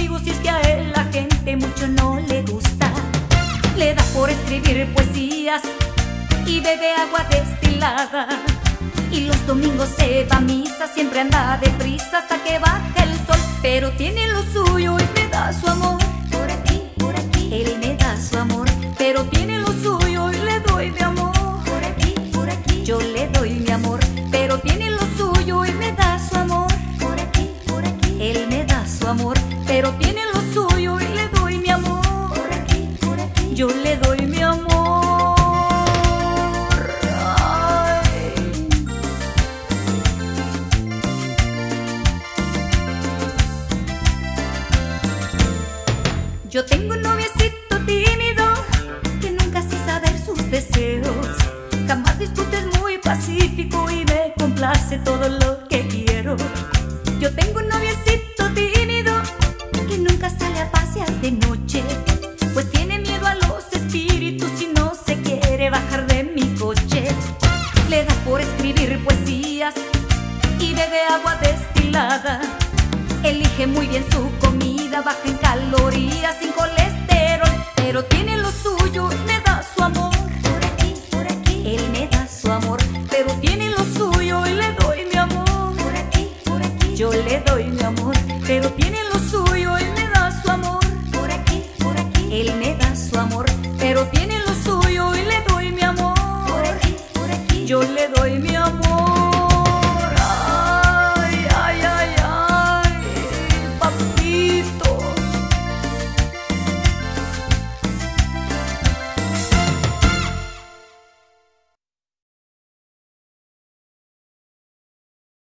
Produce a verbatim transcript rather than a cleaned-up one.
conmigo si es que a él la gente mucho no le gusta. Le da por escribir poesías y bebe agua destilada, y los domingos se va a misa, siempre anda deprisa hasta que baja el sol. Pero tiene lo suyo y me da su amor. Por aquí, por aquí, él me da su amor. Pero tiene lo suyo y le doy mi amor. Por aquí, por aquí, yo le doy mi amor. Pero tiene lo suyo y me da su amor. Por aquí, por aquí, él me da su amor. Pero tiene lo suyo y le doy mi amor. Por aquí, por aquí, yo le doy mi amor. Yo tengo un noviecito tímido que nunca sé saber sus deseos. Jamás discute, es muy pacífico y me complace todo lo que quiero. Yo tengo un noviecito tímido que nunca sale a pasear de noche, pues tiene miedo a los espíritus y no se quiere bajar de mi coche. Le da por escribir poesías y bebe agua destilada. Elige muy bien su comida, baja en